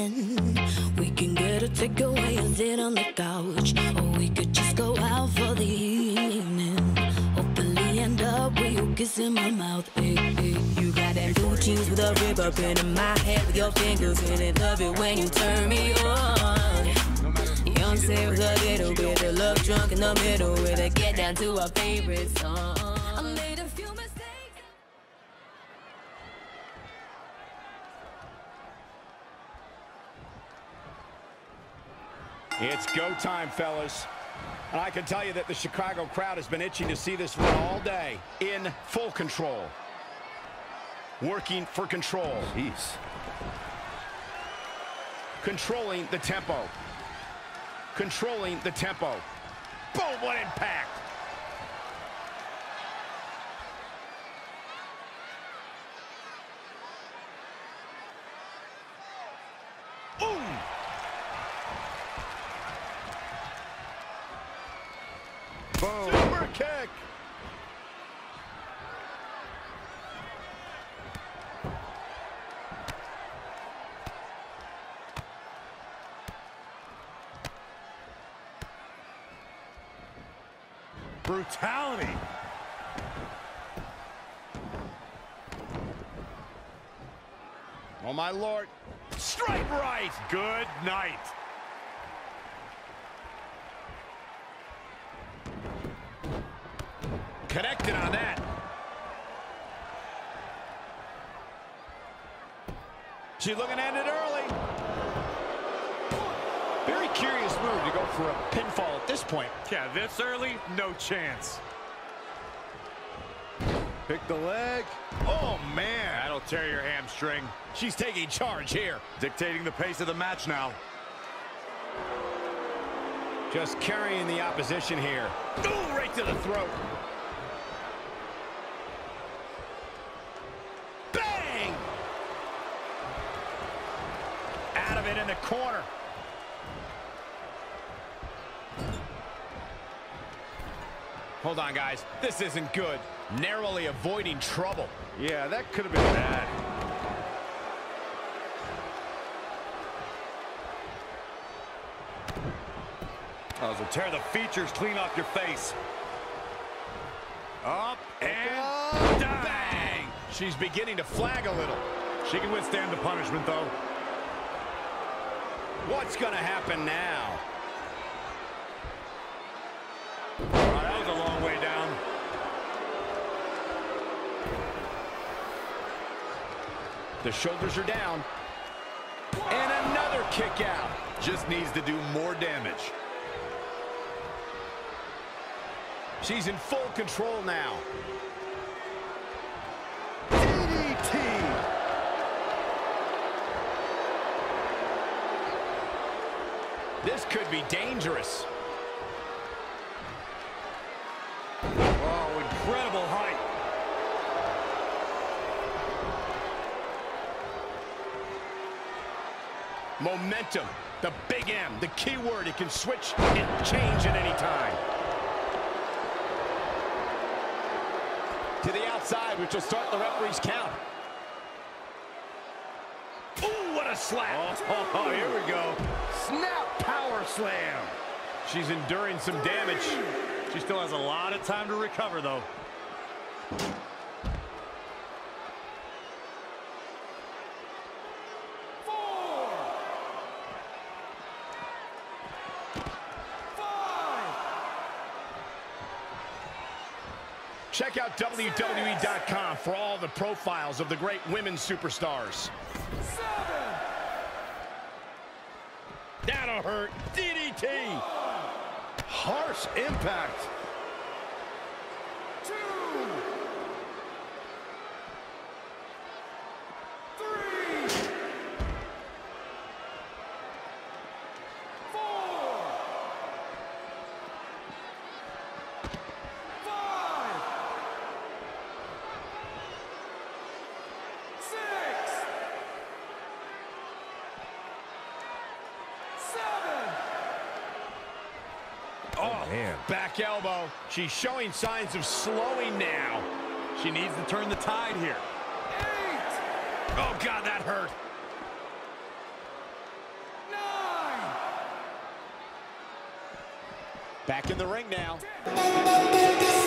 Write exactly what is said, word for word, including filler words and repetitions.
evening. We can get a takeaway and sit on the couch, or we could just go out for the evening. Hopefully end up with you kissing my mouth. Hey, hey. You got that blue jeans with a rib pen in my head with your fingers in it. Love it when you turn me on. Young say with a little bit of love drunk in the middle, with a get down to our favorite song. I made a few mistakes. It's go time, fellas. And I can tell you that the Chicago crowd has been itching to see this one all day. In full control. Working for control. Jeez. Controlling the tempo. Controlling the tempo. Boom, what impact. Boom. Boom. Super kick. Brutality. Oh, my Lord. Strike right. Good night. Connected on that. She's looking to end it early. Very curious move to go for a pinfall at this point. Yeah, this early, no chance. Pick the leg. Oh, man. That'll tear your hamstring. She's taking charge here. Dictating the pace of the match now. Just carrying the opposition here. Ooh, right to the throat. Bang! Out of it in the corner. Hold on, guys. This isn't good. Narrowly avoiding trouble. Yeah, that could have been bad. Oh, so tear the features clean off your face. Up and down. Bang! She's beginning to flag a little. She can withstand the punishment, though. What's going to happen now? Oh, that was a long way down. The shoulders are down. And another kick out. Just needs to do more damage. She's in full control now. D D T. This could be dangerous. Oh, incredible height. Momentum, the big M, the key word. It can switch and change at any time. To the outside, which will start the referee's count. Ooh, what a slap. Oh, oh, here we go. Snap power slam. She's enduring some damage. She still has a lot of time to recover, though. Four. Five. Check out W W E dot com for all the profiles of the great women's superstars. Seven. That'll hurt. D D T. Harsh impact. Two. Three. Four. Five. Six. Seven. Oh, man. Back elbow. She's showing signs of slowing now. She needs to turn the tide here. Eight. Oh, God, that hurt. Back in the ring now.